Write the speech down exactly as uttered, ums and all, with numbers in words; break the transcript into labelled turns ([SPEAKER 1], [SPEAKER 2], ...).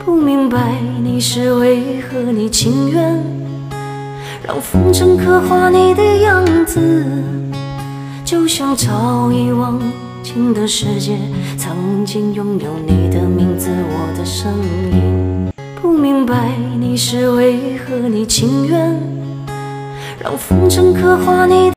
[SPEAKER 1] 不明白你是为何，你情愿让风筝刻画你的样子，就像早已忘情的世界曾经拥有你的名字，我的声音。不明白你是为何，你情愿让风筝刻画你的